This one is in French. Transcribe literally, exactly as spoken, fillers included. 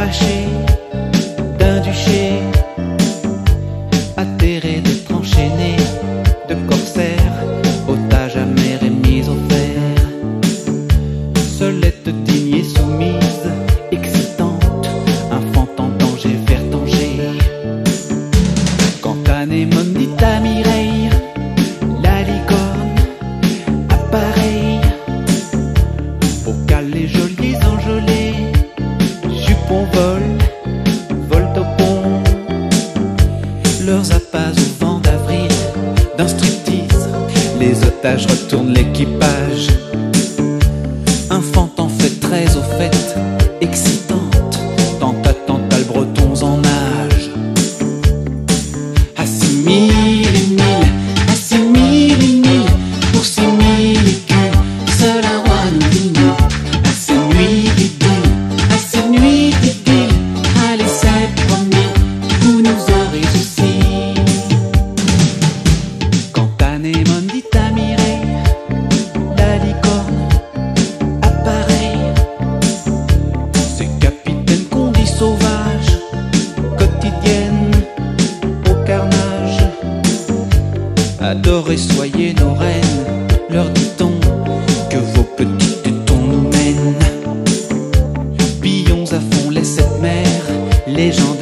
arraché d'un duché, atterré d'être enchaîné de corsaires, otage amer et mise au fer. Solette digne et soumise, excitante, enfant en danger, vers danger. Quand Anémone dit à Mireille, la licorne appareil, vocales et geôliers enjolés, jupons volent, volent au pont. Leurs appâts au vent d'avril d'un striptease, les otages retournent l'équipage. Infante en fait très au fait, excitante, tant à tant à le bretons en nage. À six mille et mille, à six mille et mille, pour six mille écus, seul un roi nous digne. À ces nuits d'idylle, à ces nuits d'idylle, allez c'est promis, vous nous aurez aussi. Quand Anémone dit à Mireille, la licorne appareil, c'est capitaine qu'on dit sauvage, quotidienne au carnage. Adorez, soyez nos reines, leur dit-on, que vos petits tétons nous mènent. Pillons à fond les sept mers, légendaires.